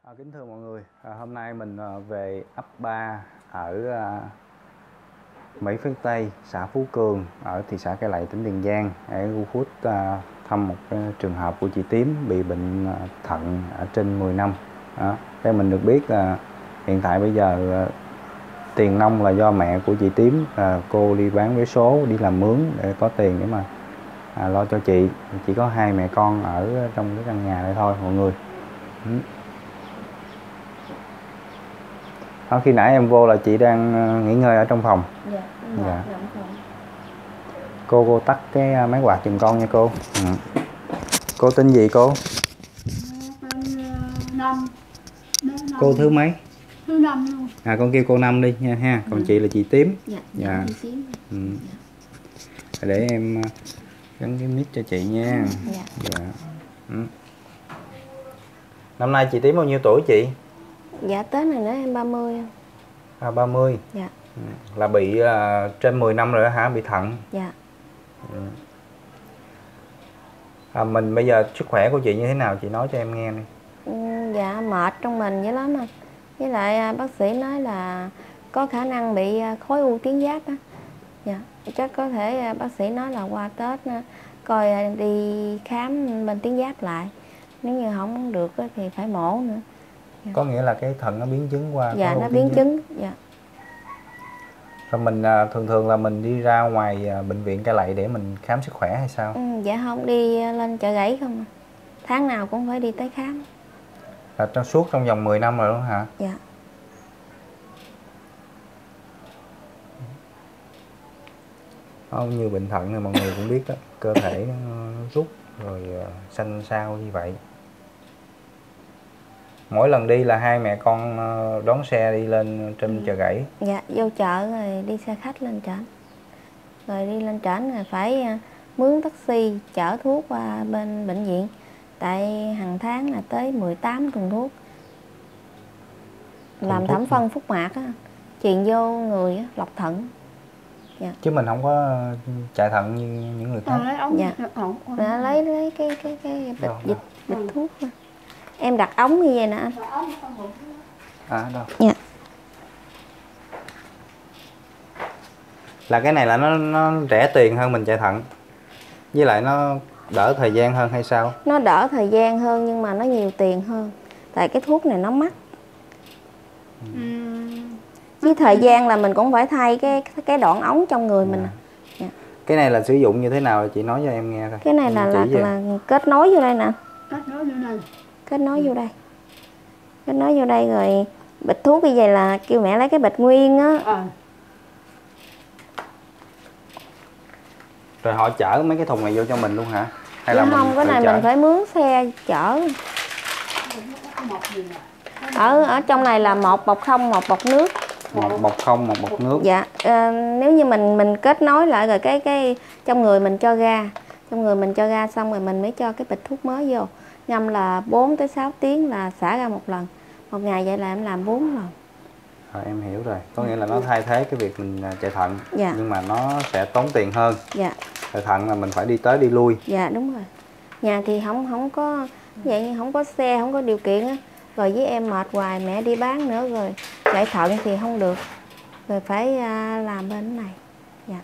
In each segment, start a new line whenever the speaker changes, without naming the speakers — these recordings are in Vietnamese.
Kính thưa mọi người, hôm nay mình về ấp 3 ở Mỹ Phước Tây, xã Phú Cường, ở thị xã Cai Lậy, tỉnh Tiền Giang để khu food thăm một trường hợp của chị Tím bị bệnh thận ở trên 10 năm. Theo mình được biết là hiện tại bây giờ tiền nong là do mẹ của chị Tím, cô đi bán vé số, đi làm mướn để có tiền để mà lo cho chị. Chỉ có hai mẹ con ở trong cái căn nhà này thôi mọi người. Khi nãy em vô là chị đang nghỉ ngơi ở trong phòng. Dạ. Cô tắt cái máy quạt giùm con nha cô. Cô tên gì cô?
Năm.
Cô thứ mấy?
Thứ năm luôn.
Con kêu cô Năm đi nha ha. Còn chị là chị Tím.
Dạ.
Để em gắn cái mic cho chị nha. Dạ. Năm nay chị Tím bao nhiêu tuổi chị?
Dạ Tết này nữa em 30.
30.
Dạ.
Là bị trên 10 năm rồi đó hả? Bị thận.
Dạ.
Mình bây giờ sức khỏe của chị như thế nào chị nói cho em nghe đi.
Dạ mệt trong mình dữ lắm anh. Với lại bác sĩ nói là có khả năng bị khối u tuyến giáp á. Dạ. Chắc có thể bác sĩ nói là qua Tết coi đi khám bên tuyến giáp lại. Nếu như không được thì phải mổ nữa. Dạ.
Có nghĩa là cái thận nó biến chứng qua.
Dạ nó biến chứng. Dạ.
Rồi mình thường là mình đi ra ngoài bệnh viện Cai Lậy để mình khám sức khỏe hay sao?
Dạ không, đi lên Chợ Gãy không. Tháng nào cũng phải đi tới khám.
Là trong vòng 10 năm rồi đó hả?
Dạ.
Như bệnh thận này mọi người cũng biết đó, cơ thể nó rút rồi xanh xao như vậy. Mỗi lần đi là hai mẹ con đón xe đi lên trên Chợ Gãy.
Dạ, vô chợ rồi đi xe khách lên trển. Rồi đi lên trển rồi phải mướn taxi chở thuốc qua bên bệnh viện. Tại hàng tháng là tới 18 thùng thuốc. Làm thẩm phân phúc mạc á, truyền vô người á, lọc thận. Dạ.
Chứ mình không có chạy thận như những người khác.
Lấy ống.
Dạ. Lấy cái bịch thuốc đó. Em đặt ống như vậy nè anh.
Đâu.
Dạ.
Là cái này là nó rẻ tiền hơn mình chạy thận. Với lại nó đỡ thời gian hơn hay sao?
Nó đỡ thời gian hơn nhưng mà nó nhiều tiền hơn. Tại cái thuốc này nó mắc. Với thời gian là mình cũng phải thay cái đoạn ống trong người mình. Dạ.
Cái này là sử dụng như thế nào chị nói cho em nghe thôi.
Cái này là kết nối vô đây nè.
Kết nối vô đây.
Kết nối vô đây. Kết nối vô đây rồi bịch thuốc như vậy là kêu mẹ lấy cái bịch nguyên á.
Rồi họ chở mấy cái thùng này vô cho mình luôn hả? Hay là
không, cái này mình phải mướn xe chở. Ở trong này là một bọc không, một bọc nước.
Một bọc không, một bọc nước.
Dạ. Nếu như mình kết nối lại rồi cái trong người mình cho ra. Trong người mình cho ra xong rồi mình mới cho cái bịch thuốc mới vô. Ngâm là 4 tới 6 tiếng là xả ra một lần. Một ngày vậy là em làm 4 lần.
Rồi em hiểu rồi. Có nghĩa là nó thay thế cái việc mình chạy thận.
Dạ.
Nhưng mà nó sẽ tốn tiền hơn.
Dạ.
Chạy thận là mình phải đi tới đi lui.
Dạ đúng rồi. Nhà thì không có vậy, không có xe, không có điều kiện á. Rồi với em mệt hoài, mẹ đi bán nữa rồi chạy thận thì không được. Rồi phải làm bên này. Dạ.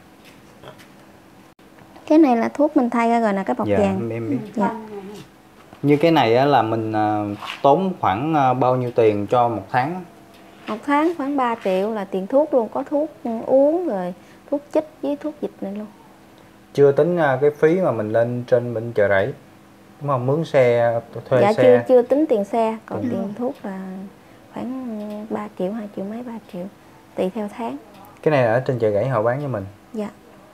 Cái này là thuốc mình thay ra rồi nè, cái bọc vàng.
Em biết.
Dạ.
Như cái này á, là mình tốn khoảng bao nhiêu tiền cho một tháng?
Một tháng khoảng 3 triệu là tiền thuốc luôn, có thuốc uống rồi thuốc chích với thuốc dịch này luôn.
Chưa tính cái phí mà mình lên trên bên Chợ Rẫy, đúng không? Mướn xe, thuê
dạ,
xe.
chưa tính tiền xe, còn tiền thuốc là khoảng 3 triệu, 2 triệu mấy, 3 triệu tùy theo tháng.
Cái này ở trên Chợ Rẫy họ bán cho mình.
Dạ.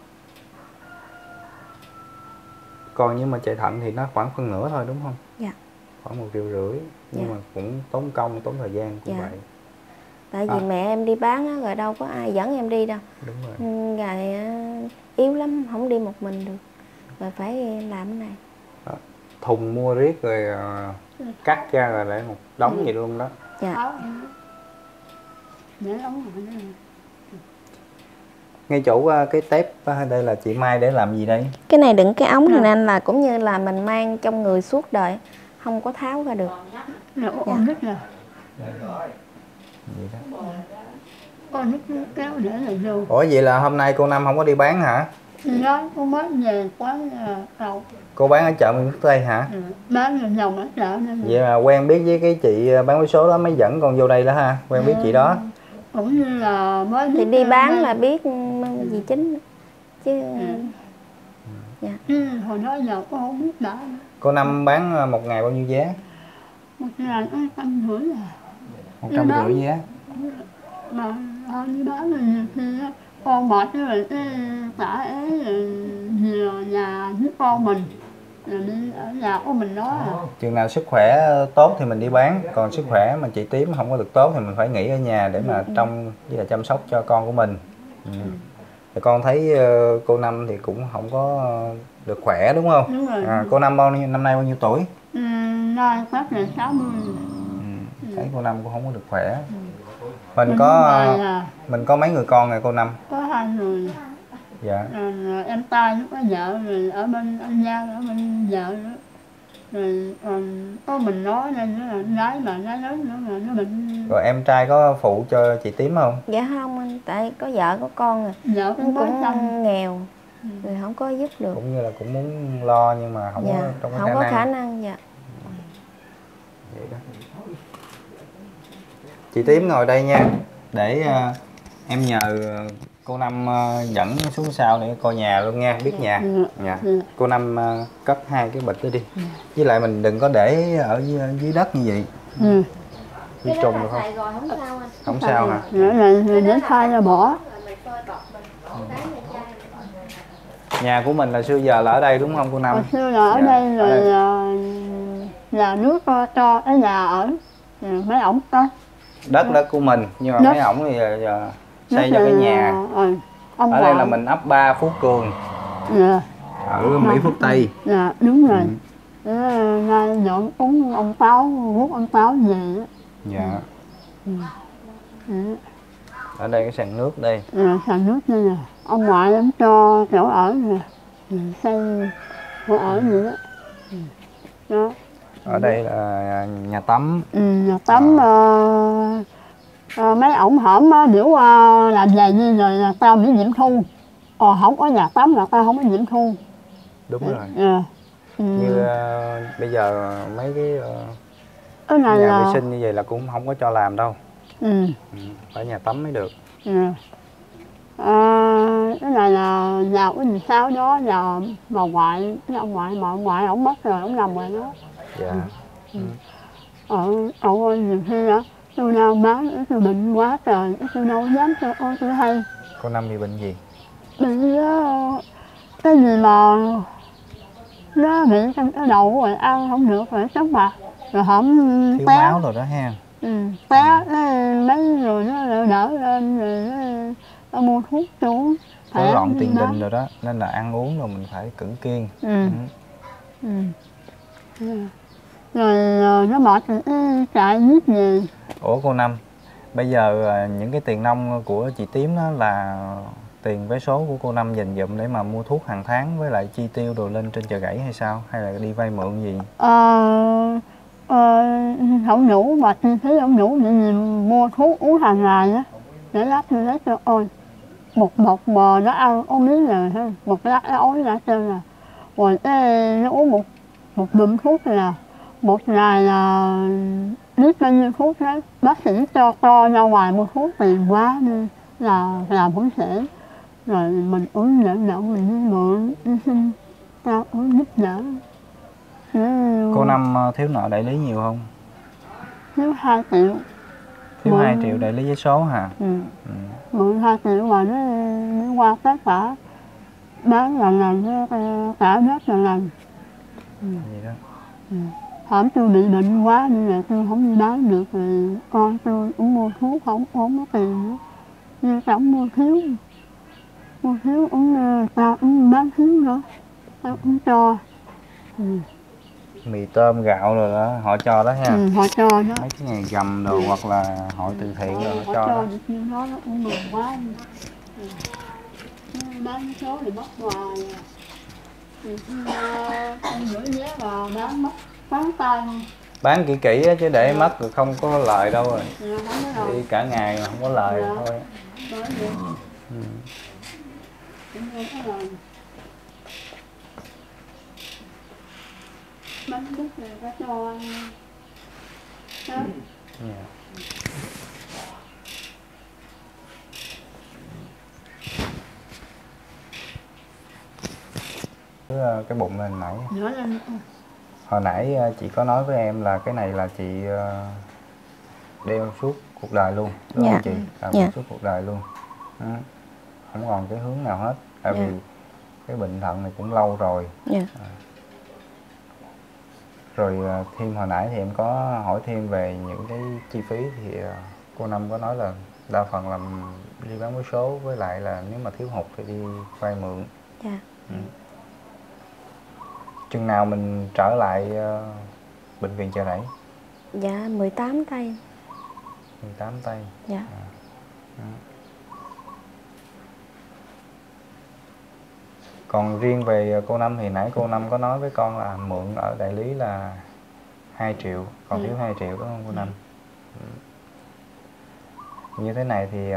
Còn nhưng mà chạy thận thì nó khoảng phân nửa thôi đúng không?
Dạ.
Khoảng 1,5 triệu. Nhưng
dạ.
mà cũng tốn công, tốn thời gian cũng
dạ.
vậy.
Tại vì mẹ em đi bán á, rồi đâu có ai dẫn em đi đâu.
Đúng rồi.
Rồi yếu lắm, không đi một mình được. Rồi phải làm cái này.
Thùng mua riết rồi cắt ra rồi để một đống vậy luôn đó.
Dạ.
Ngay chỗ cái tép đây là chị Mai để làm gì đây?
Cái này đựng cái ống này nên là cũng như là mình mang trong người suốt đời, không có tháo ra được.
Dạ.
Vậy đó.
Con nước kéo để lại vô.
Ủa vậy là hôm nay cô Năm không có đi bán hả?
Thì đó, con mới về quán cầu.
Cô bán ở chợ Mỹ Phước Tây hả?
Bán vòng vòng ở chợ nên
Vậy mà quen biết với cái chị bán vé số đó mới dẫn con vô đây đó ha? Quen biết chị đó.
cũng như là mới
Thì đi bán là biết gì chính chứ. Dạ.
Hồi đó giờ con không biết đã.
Cô Năm bán một ngày bao nhiêu giá?
Một ngày nó 150 à.
150 giá.
Mà đi bán là nhiều khi á, con mệt với lại cái cả ấy về nhà với con mình rồi đi ở nhà của mình đó à.
Chừng nào sức khỏe tốt thì mình đi bán, còn sức khỏe mà chị Tím không có được tốt thì mình phải nghỉ ở nhà để mà trông với là chăm sóc cho con của mình. Thì con thấy cô Năm thì cũng không có được khỏe đúng không?
Đúng rồi.
Cô Năm năm nay bao nhiêu tuổi?
Nay chắc là 60.
Thấy cô Năm cũng không có được khỏe. Mình có mấy người con rồi cô Năm?
Có 2 người.
Dạ.
Rồi em trai nó có vợ rồi ở bên anh Giang ở bên vợ nữa. Rồi còn có mình nói nên nó là gái mà gái lớn nữa mà nó bệnh.
Rồi em trai có phụ cho chị Tím không?
Dạ không anh, tại có vợ có con rồi.
Vợ cũng mới
cũng nghèo rồi không có giúp được.
Cũng như là cũng muốn lo nhưng mà không có trong
không có khả năng. Dạ.
Vậy đó. Chị Tím ngồi đây nha, để em nhờ cô Năm dẫn xuống sau để coi nhà luôn nha, biết nhà. Dạ. Cô Năm cất 2 cái bịch đó đi. Với lại mình đừng có để ở dưới đất như vậy. Đi trùng được không?
Rồi, không sao anh.
Không sao hả?
Rồi để khai ra bỏ.
Nhà của mình là xưa giờ là ở đây đúng không cô Năm?
Hồi xưa là ở đây rồi là nước cho ở nhà ở. Mấy ổng có.
Đất của mình, nhưng mà mấy ổng thì xây cho cái nhà. Ở đây là mình ấp 3 Phú Cường.
Dạ.
Ở Mỹ Phước Tây.
Dạ, đúng rồi. Nay dọn uống ông Táo, hút ông Táo về.
Dạ. Ở đây cái sàn nước đây.
Sàn nước đây nè. Ông ngoại ông cho chỗ ở nè. Xây chỗ ở vậy đó. Đó.
Ở đây là nhà tắm.
Nhà tắm mấy ổng hổm biểu làm về như rồi là tao bị nhiễm thu. Không có nhà tắm là tao không có nhiễm thu.
Đúng rồi. Như bây giờ mấy cái nhà vệ sinh như vậy là cũng không có cho làm đâu. Phải nhà tắm mới được.
Cái này là nhà của dì Sáu đó, nhà bà ngoại, cái ông ngoại mà ông ngoại ổng mất rồi, ổng nằm rồi đó.
Dạ.
Nhiều khi á, tôi nào bán, tôi bệnh quá trời, tôi đâu dám cho tôi hay.
Cô Năm bị bệnh gì?
Bị cái gì mà nó bị trong cái đầu rồi ăn không được rồi chóng mặt rồi hổng
thiếu
té.
Máu rồi đó ha.
Té mấy rồi nó đỡ lên rồi nó mua thuốc xuống.
Rối loạn tiền đình rồi đó, nên là ăn uống rồi mình phải cưỡng kiêng.
Rồi nó mệt rồi chạy giết về.
Ủa cô Năm, bây giờ những cái tiền nong của chị Tím đó là tiền vé số của cô Năm dành dụm để mà mua thuốc hàng tháng với lại chi tiêu đồ lên trên chợ Gãy hay sao? Hay là đi vay mượn gì?
Không đủ mà chi phí không đủ thì mua thuốc uống hàng ngày á. Để lát tôi lấy cho ôi. Một mà nó ăn uống miếng rồi ha. Một lát nó ói ra trơn à. Rồi nó uống một bụm thuốc là một ngày là biết bao nhiêu thuốc đấy. Bác sĩ cho ra ngoài mua thuốc tiền quá nên là làm không thể. Rồi mình uống lợn mình đi mượn đi xin ta uống giúp đỡ.
Cô Năm thiếu nợ đại lý nhiều không?
Thiếu 2 triệu.
Thiếu 2 triệu đại lý giấy số hả?
Mượn 2 triệu mà nó qua tất cả bán lần cả hết lần.
Vậy đó.
Hổng tôi bị bệnh quá nên là tôi không đi bán được rồi con tôi cũng mua thuốc không có tiền nữa. Nhưng tổng mua thiếu tao cũng bán thiếu nữa, tao cũng cho.
Mì tôm gạo rồi đó, họ cho đó ha.
Họ cho đó.
Mấy cái ngày gầm đồ hoặc là hội từ thiện rồi họ cho đó.
Được nhiêu đó nó cũng mừng quá. Bán số thì mất hoài. Con gửi vé vào bán mất bán tay luôn.
Bán kỹ kỹ á, chứ để mất rồi không có lời đâu rồi.
Dạ, không có đâu.
Đi cả ngày mà không có lời
Dạ.
thôi.
Nói vậy. Cũng không có lời. Bánh đúc này có cho ăn. Đó.
Dạ. Cái bụng lên nãy.
Nữa lên.
Hồi nãy chị có nói với em là cái này là chị đeo suốt cuộc đời luôn, đúng
Dạ.
không chị? Làm
Dạ.
suốt cuộc đời luôn. Không còn cái hướng nào hết. Tại
Dạ.
vì cái bệnh thận này cũng lâu rồi.
Dạ.
Rồi thêm hồi nãy thì em có hỏi thêm về những cái chi phí thì cô Năm có nói là đa phần là đi bán vé số, với lại là nếu mà thiếu hụt thì đi vay mượn.
Dạ.
Chừng nào mình trở lại bệnh viện Chợ Rẫy?
Dạ 18 tây.
18 tây.
Dạ.
Còn riêng về cô Năm thì nãy cô Năm có nói với con là mượn ở đại lý là 2 triệu, còn thiếu 2 triệu đúng không cô Năm? Như thế này thì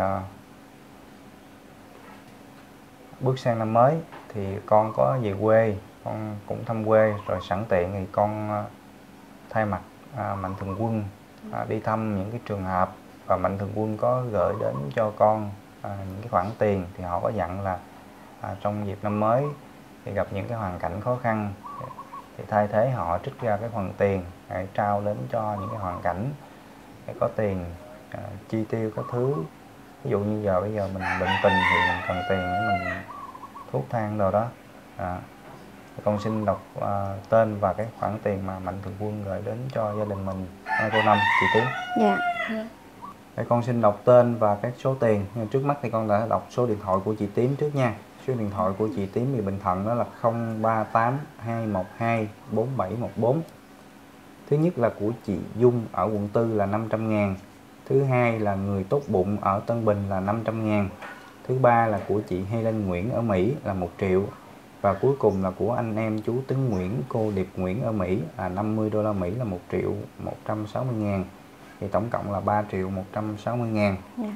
bước sang năm mới thì con có về quê, con cũng thăm quê, rồi sẵn tiện thì con thay mặt Mạnh Thường Quân đi thăm những cái trường hợp, và Mạnh Thường Quân có gửi đến cho con những cái khoản tiền, thì họ có dặn là trong dịp năm mới thì gặp những cái hoàn cảnh khó khăn thì thay thế họ trích ra cái phần tiền để trao đến cho những cái hoàn cảnh để có tiền chi tiêu các thứ. Ví dụ như bây giờ mình bệnh tình thì mình cần tiền để mình thuốc thang rồi đó. Con xin đọc tên và cái khoản tiền mà Mạnh Thường Quân gửi đến cho gia đình mình. Cô Năm, chị Tiến.
Dạ.
Đây, con xin đọc tên và các số tiền. Nhưng trước mắt thì con đã đọc số điện thoại của chị Tím trước nha. Số điện thoại của chị Tím bị bệnh thận đó là 038 212 4714. Thứ nhất là của chị Dung ở quận 4 là 500.000. Thứ hai là người tốt bụng ở Tân Bình là 500.000. Thứ ba là của chị Helen Nguyễn ở Mỹ là 1 triệu. Và cuối cùng là của anh em chú Tấn Nguyễn, cô Điệp Nguyễn ở Mỹ là 50 đô la Mỹ là 1 triệu 160.000. Thì tổng cộng là 3 triệu 160.000.
Dạ.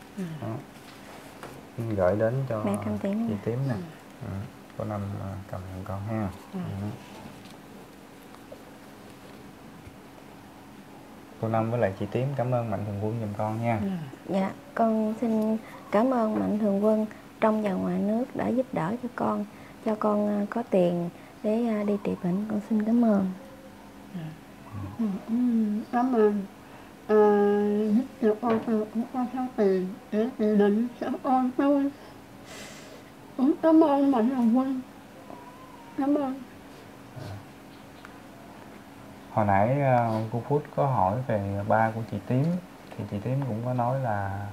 Gửi đến cho
Mẹ cầm tiền
chị
nè.
Tím nè. Cô Năm cầm con ha. Cô Năm với lại chị Tím cảm ơn Mạnh Thường Quân giùm con nha.
Dạ, con xin cảm ơn Mạnh Thường Quân trong và ngoài nước đã giúp đỡ cho con có tiền để đi trị bệnh. Con xin cảm ơn.
Cảm ơn. Giúp cho con cũng có số tiền để trị bệnh cho con tôi. Cũng cảm ơn Mạnh Thường Quân. Cảm ơn.
Hồi nãy cô Phút có hỏi về ba của chị Tím, thì chị Tím cũng có nói là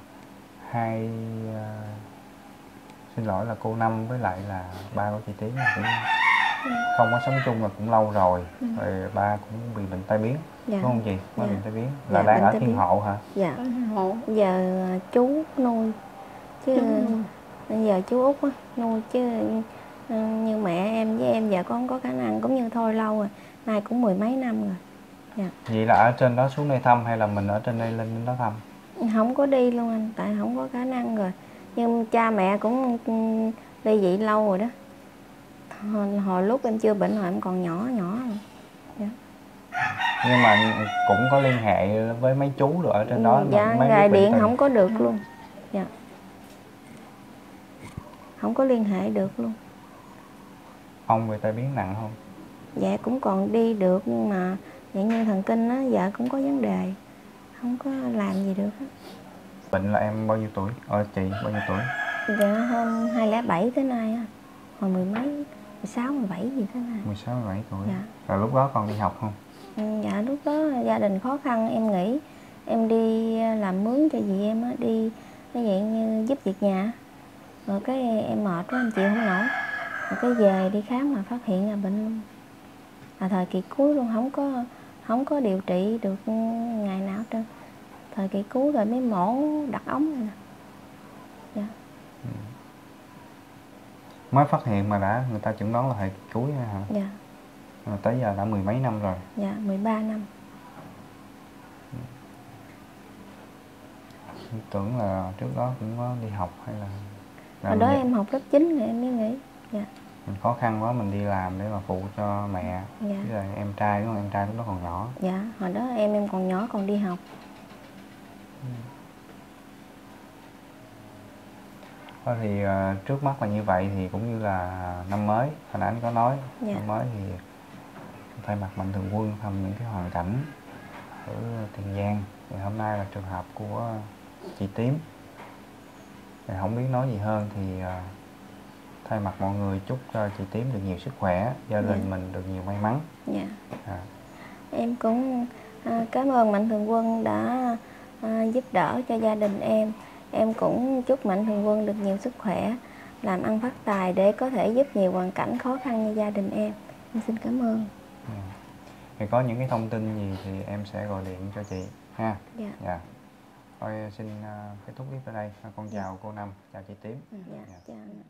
xin lỗi là cô Năm với lại là ba của chị Tím cũng không có sống chung là cũng lâu rồi. Rồi ba cũng bị bệnh tai biến, đúng không chị? Có bệnh tai biến là đang ở Thiên Hộ hả?
Dạ. Giờ chú nuôi chứ bây giờ chú Út á nuôi chứ như mẹ em với em giờ con không có khả năng, cũng như thôi lâu rồi, nay cũng 10 mấy năm rồi. Dạ.
Vậy là ở trên đó xuống đây thăm hay là mình ở trên đây lên đó thăm?
Không có đi luôn anh, tại không có khả năng rồi. Nhưng cha mẹ cũng ly dị lâu rồi đó. Hồi lúc em chưa bệnh, hồi em còn nhỏ rồi. Dạ.
Nhưng mà cũng có liên hệ với mấy chú rồi ở trên đó.
Dạ, gài điện không có được luôn. Dạ. Không có liên hệ được luôn.
Ông bị tai biến nặng không?
Dạ cũng còn đi được, nhưng mà dạng như thần kinh á, dạ cũng có vấn đề, không có làm gì được á.
Bệnh là em bao nhiêu tuổi? Chị bao nhiêu tuổi?
Dạ hôm 2007 tới nay á, hồi 10 mấy, 16, 17 gì thế này.
16, 17 tuổi.
Dạ.
Rồi lúc đó còn đi học không?
Dạ lúc đó gia đình khó khăn, em nghĩ em đi làm mướn cho dì em á, đi cái dạng như giúp việc nhà. Rồi cái em mệt quá, em chịu không nổi. Rồi cái về đi khám mà phát hiện ra bệnh luôn. Thời kỳ cuối luôn, không có điều trị được ngày nào hết trơn. Thời kỳ cuối rồi mới mổ đặt ống này nè. Dạ.
Mới phát hiện mà đã người ta chẩn đoán là thời kỳ cuối hả?
Dạ.
Rồi tới giờ đã 10 mấy năm rồi.
Dạ 13 năm.
Tưởng là trước đó cũng có đi học hay là
Hồi đó em học lớp 9 rồi em mới nghỉ. Dạ.
mình khó khăn quá mình đi làm để mà phụ cho mẹ.
Dạ.
Với lại em trai đúng không? Em trai lúc đó còn nhỏ.
Dạ, hồi đó em còn nhỏ còn đi học.
Thôi thì trước mắt là như vậy thì cũng như là năm mới hồi nãy anh có nói.
Dạ.
Năm mới thì thay mặt Mạnh Thường Quân thăm những cái hoàn cảnh ở Tiền Giang. Thì hôm nay là trường hợp của chị Tím. Thì không biết nói gì hơn thì thay mặt mọi người chúc cho chị Tím được nhiều sức khỏe, gia đình mình được nhiều may mắn.
Dạ. Em cũng cảm ơn Mạnh Thường Quân đã giúp đỡ cho gia đình em. Em cũng chúc Mạnh Thường Quân được nhiều sức khỏe, làm ăn phát tài để có thể giúp nhiều hoàn cảnh khó khăn như gia đình em. Em xin cảm ơn.
Thì có những cái thông tin gì thì em sẽ gọi điện cho chị ha.
Dạ.
Dạ. Thôi xin kết thúc clip ở đây. Con chào cô Năm, chào chị Tím.
Dạ. Chào anh.